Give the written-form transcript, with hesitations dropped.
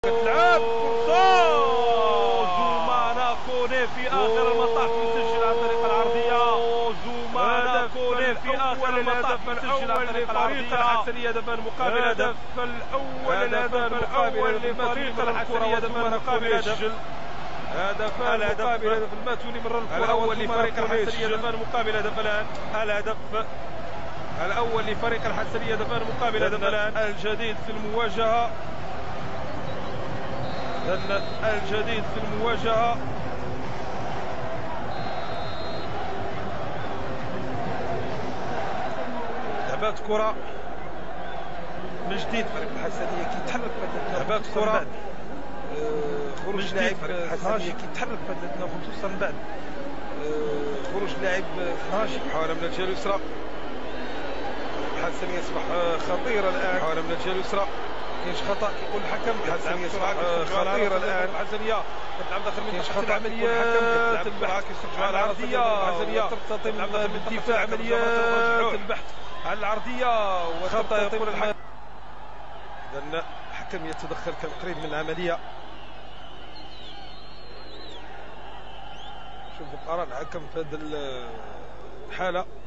تلعب فرصة زومانا كوني في آخر المطاف يسجل عن طريق العرضية. زومانا كوني في آخر المطاف يسجل عن طريق العرضية. الحسنية دفن مقابل هدف الأول لفريق الحسنية دفن مقابل هدف. هدف مقابل هدف الماتوني مرة الأول لفريق الحسنية دفن مقابل هدف الآن. الهدف الأول لفريق الحسنية دفن مقابل هدف الآن. الجديد في المواجهة الجديد في المواجهة. لعبات كرة من جديد فريق الحسنية كيتحرك لعبات كرة خروج لاعب الحسنية كيتحرك بدلتنا خصوصا بعد خروج لاعب خراجي. محاولة من الجهة اليسرى. الحسنية يصبح خطيرة الآن. محاولة من الجهة اليسرى. كاينش خطأ كيقول الحكم. الحسنية يصبح خطيرة الآن. الحسنية كتلعب داخل منطقة العمليات البحث على العرضية وترتطم بالدفاع عمليات البحث على العرضية وخطأ يقول الحكم. إذن الحكم يتدخل كان قريب من العملية. شوفوا قرار الحكم في هذه الحالة.